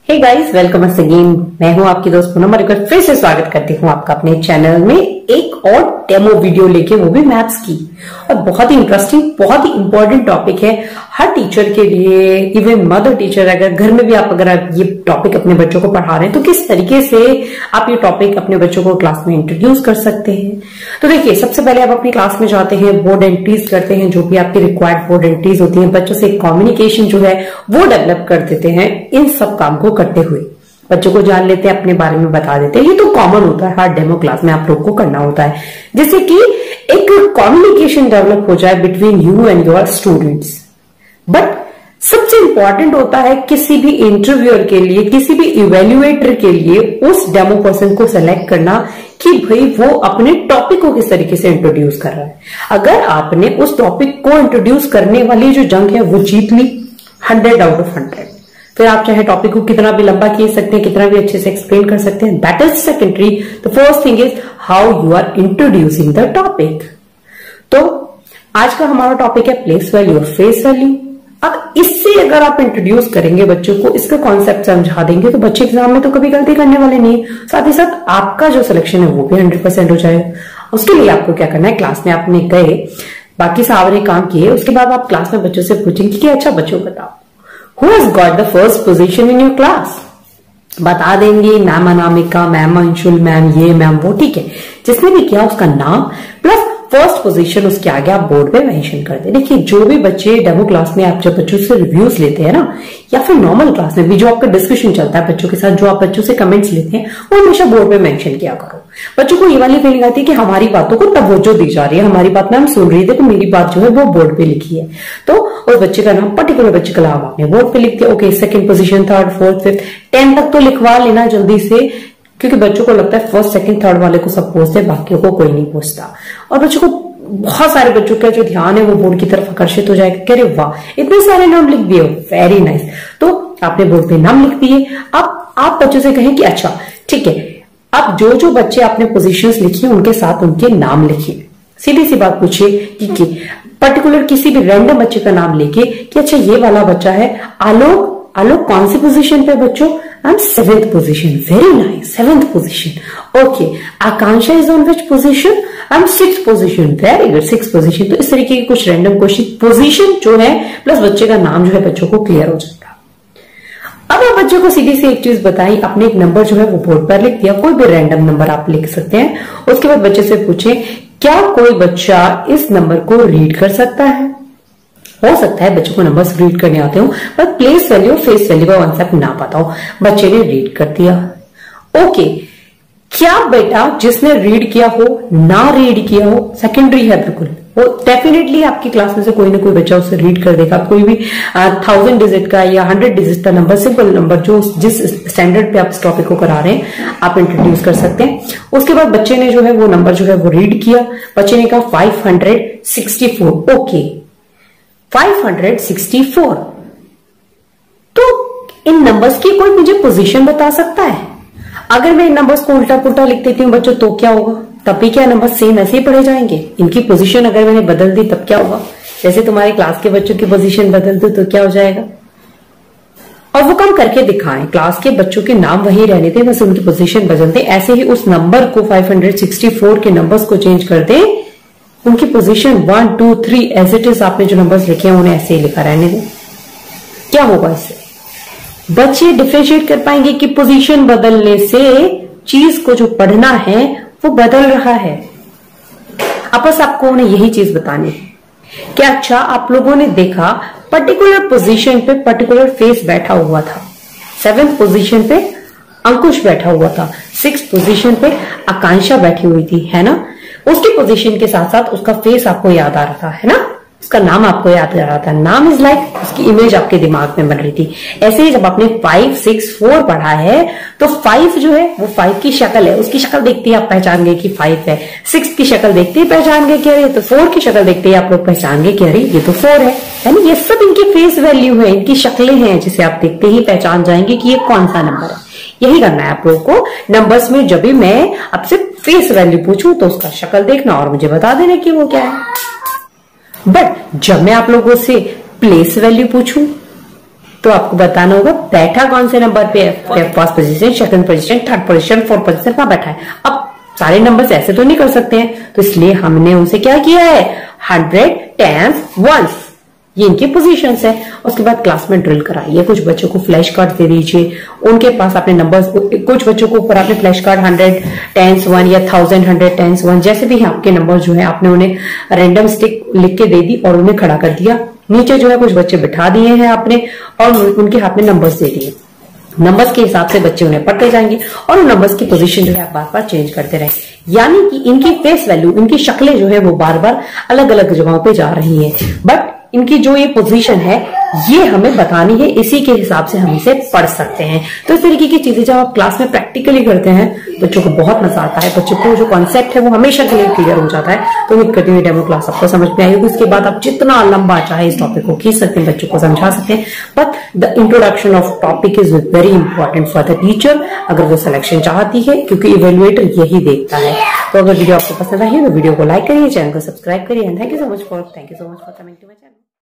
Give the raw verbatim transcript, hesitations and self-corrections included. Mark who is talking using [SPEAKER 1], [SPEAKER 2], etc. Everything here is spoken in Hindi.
[SPEAKER 1] हे गाइस, वेलकम अस अगेन। मैं हूं आपकी दोस्त पूनम और फिर से स्वागत करती हूं आपका अपने चैनल में एक और डेमो वीडियो लेके, वो भी मैथ्स की। और बहुत ही इंटरेस्टिंग, बहुत ही इंपॉर्टेंट टॉपिक है हर टीचर के लिए। इवन मदर टीचर, अगर घर में भी आप अगर आप ये टॉपिक अपने बच्चों को पढ़ा रहे हैं तो किस तरीके से आप ये टॉपिक अपने बच्चों को क्लास में इंट्रोड्यूस कर सकते हैं। तो देखिए, सबसे पहले आप अपनी क्लास में जाते हैं, बोर्ड एंट्रीज करते हैं, जो भी आपकी रिक्वायर्ड बोर्ड एंट्रीज होती है, बच्चों से कम्युनिकेशन जो है वो डेवलप कर देते हैं। इन सब काम को करते हुए बच्चों को जान लेते हैं, अपने बारे में बता देते हैं। ये तो कॉमन होता है, हर डेमो क्लास में आप लोग को करना होता है, जिससे कि एक कम्युनिकेशन डेवलप हो जाए between you and your students. But सबसे इंपॉर्टेंट होता है किसी भी इंटरव्यूअर के लिए, किसी भी इवेल्युएटर के लिए, उस डेमो पर्सन को सेलेक्ट करना कि भाई वो अपने टॉपिक को किस तरीके से इंट्रोड्यूस कर रहा है। अगर आपने उस टॉपिक को इंट्रोड्यूस करने वाली जो जंग है वो जीत ली, हंड्रेड आउट ऑफ हंड्रेड, फिर आप चाहे टॉपिक को कितना भी लंबा खींच सकते हैं, कितना भी अच्छे से एक्सप्लेन कर सकते हैं। That is secondary. The first thing is how you are introducing the topic. तो आज का हमारा टॉपिक है प्लेस वैल्यू और फेस वैल्यू। अब इससे अगर आप इंट्रोड्यूस करेंगे बच्चों को, इसका कॉन्सेप्ट समझा देंगे, तो बच्चे एग्जाम में तो कभी गलती करने वाले नहीं है। साथ ही साथ आपका जो सिलेक्शन है वो भी हंड्रेड परसेंट हो जाएगा। उसके लिए आपको क्या करना है, क्लास में आपने गए, बाकी सारे काम किए, उसके बाद आप क्लास में बच्चों से पूछेंगे कि अच्छा बच्चों बताओ, Who has got the first position in your class? बता देंगे ma'am Anamika, ma'am Anshul, ma'am ये, मैम वो, ठीक है। जिसने भी किया उसका नाम प्लस फर्स्ट पोजीशन उसके आगे आप बोर्ड पे मेंशन कर दे। देखिए, जो भी बच्चे डेमो क्लास में आप जब बच्चों से रिव्यूज लेते हैं ना, या फिर नॉर्मल क्लास में भी जो आपका डिस्कशन चलता है बच्चों के साथ, जो आप बच्चों से कमेंट्स लेते हैं, वो हमेशा बोर्ड पे मेंशन किया करो। बच्चों को ये वाली फीलिंग आती है कि हमारी बातों को तवज्जो दी जा रही है, हमारी बात मैम सुन रही थी, तो मेरी बात जो है वो बोर्ड पे लिखी है। तो उस बच्चे का नाम, पर्टिकुलर बच्चे का नाम आपने बोर्ड पे लिख दिया। Okay, second position, third, fourth, fifth, ten तक तो लिखवा लेना जल्दी से, क्योंकि बच्चों को लगता है फर्स्ट सेकंड थर्ड वाले को सब पूछते, बाकियों को कोई नहीं पूछता। और बच्चों को, बहुत सारे बच्चों का जो ध्यान है वो बोर्ड की तरफ आकर्षित हो जाएगा। कह रहे वाह, इतने सारे नाम लिख दिए, वेरी नाइस। तो आपने बोर्ड पे नाम लिख दिए। अब आप बच्चों से कहें कि अच्छा ठीक है, अब जो जो बच्चे आपने पोजीशंस लिखी है उनके साथ उनके नाम लिखिए। सीधी सी बात पूछिए कि, कि पर्टिकुलर किसी भी रैंडम बच्चे का नाम लेके कि अच्छा ये वाला बच्चा है आलोक। आलोक कौन सी पोजीशन पे बच्चों? I am seventh position. Very nice, seventh position. Okay, Akanksha is on which position? I am six position. Very good, six position. तो इस तरीके के कुछ रैंडम क्वेश्चन, पोजीशन जो है प्लस बच्चे का नाम जो है बच्चों को क्लियर हो जाएगा। अब आप बच्चों को सीधी सी एक चीज बताई, अपने एक नंबर जो है वो बोर्ड पर लिख दिया, कोई भी रैंडम नंबर आप लिख सकते हैं। उसके बाद बच्चे से पूछे क्या कोई बच्चा इस नंबर को रीड कर सकता है? हो सकता है बच्चों को नंबर्स रीड करने आते हो, पर प्लेस वैल्यू फेस वैल्यू का कॉन्सेप्ट ना पता हो। बच्चे ने रीड कर दिया। ओके, क्या बेटा जिसने रीड किया हो ना रीड किया हो, सेकेंडरी है बिल्कुल, वो डेफिनेटली आपकी क्लास में से कोई ना कोई बच्चा उसे रीड कर देगा। कोई भी थाउजेंड डिजिट का या हंड्रेड डिजिट का नंबर, सिंपल नंबर जो जिस स्टैंडर्ड पे आप इस टॉपिक को करा रहे हैं आप इंट्रोड्यूस कर सकते हैं। उसके बाद बच्चे ने जो है वो नंबर जो है वो रीड किया। बच्चे ने कहा five hundred sixty four. Okay, five hundred sixty four. तो इन नंबर्स की कोई मुझे पोजीशन बता सकता है? अगर मैं इन नंबर्स को उल्टा पुल्टा लिख देती हूँ बच्चों तो क्या होगा? तब भी क्या नंबर सेम ऐसे ही पढ़े जाएंगे? इनकी पोजीशन अगर मैंने बदल दी तब क्या होगा? जैसे तुम्हारी क्लास के बच्चों की पोजीशन बदल दो तो क्या हो जाएगा? और वो काम करके दिखाएं, क्लास के बच्चों के नाम वही रहने थे, बस उनकी पोजीशन बदल दे। ऐसे ही उस नंबर को फाइव हंड्रेड सिक्सटी फोर के नंबर्स को चेंज कर दे, उनकी position one two three as it is आपने जो नंबर्स लिखे हैं उन्हें ऐसे ही लिखा रहने दें। क्या होगा इससे? बच्चे डिफरेंशिएट कर पाएंगे कि पोजीशन बदलने से चीज को जो पढ़ना है वो बदल रहा है। अब बस आपको उन्हें यही चीज बतानी है कि अच्छा आप लोगों ने देखा पर्टिकुलर पोजीशन पे पर्टिकुलर फेस बैठा हुआ था, सेवेंथ पोजीशन पे अंकुश बैठा हुआ था, सिक्स पोजीशन पे आकांक्षा बैठी हुई थी, है ना। उसकी पोजीशन के साथ साथ उसका फेस आपको याद आ रहा था, है ना, उसका नाम आपको याद आ रहा था। नाम इज लाइक like, उसकी इमेज आपके दिमाग में बन रही थी। ऐसे ही जब आपने फाइव सिक्स फोर पढ़ा है तो फाइव जो है वो फाइव की शक्ल है, उसकी शक्ल देखते ही आप पहचान गए कि फाइव है। सिक्स की शक्ल देखते ही पहचान गए कि अरे तो फोर की शक्ल देखते ही आप लोग पहचान गए कि अरे ये तो फोर है। यानी ये सब इनकी फेस वैल्यू है, इनकी शक्लें हैं जिसे आप देखते ही पहचान जाएंगे कि ये कौन सा नंबर है। यही करना है आप लोगों को नंबर्स में। जब भी मैं आपसे फेस वैल्यू पूछूं तो उसका शक्ल देखना और मुझे बता देना कि वो क्या है। बट जब मैं आप लोगों से प्लेस वैल्यू पूछूं तो आपको बताना होगा बैठा कौन से नंबर पे है, first position, second position, third position, fourth position कहाँ बैठा है। अब सारे नंबर्स ऐसे तो नहीं कर सकते हैं, तो इसलिए हमने उनसे क्या किया है, हंड्रेड, टेंस, वंस, ये इनकी पोजीशंस है। उसके बाद क्लास में ड्रिल कराइए, कुछ बच्चों को फ्लैश कार्ड दे दीजिए, उनके पास अपने नंबर्स, कुछ बच्चों को ऊपर आपने flash card hundred tens one या थाउजेंड हंड्रेड टेंस वन जैसे भी हैं आपके नंबर जो है, आपने उन्हें रैंडम स्टिक लिख के दे दी और उन्हें खड़ा कर दिया। नीचे जो है कुछ बच्चे बिठा दिए हैं आपने और उनके हाथ में नंबर्स दे दिए। नंबर्स के हिसाब से बच्चे उन्हें पढ़ते जाएंगे और उन नंबर्स की पोजीशन जो है आप बार बार चेंज करते रहेंगे। यानी कि इनकी फेस वैल्यू, इनकी शक्लें जो है वो बार बार अलग अलग जगहों पे जा रही हैं, बट इनकी जो ये पोजीशन है ये हमें बतानी है, इसी के हिसाब से हम इसे पढ़ सकते हैं। तो इस तरीके की चीजें जब आप क्लास में प्रैक्टिकली करते हैं बच्चों को बहुत मजा आता है, बच्चों को जो कॉन्सेप्ट है वो हमेशा के लिए क्लियर हो जाता है। तो उम्मीद करती हूँ डेमो क्लास आपको समझ में आई होगी। उसके बाद आप जितना लंबा चाहे इस टॉपिक को खींच सकते हैं, बच्चों को समझा सकते हैं, but the introduction of topic is very important for the teacher, अगर वो सिलेक्शन चाहती है, क्योंकि इवेल्युएटर यही देखता है। तो अगर वीडियो आपको पसंद आई है तो वीडियो को लाइक करिए, चैनल को सब्सक्राइब करिए। Thank you so much for thank you so much for coming to my channel.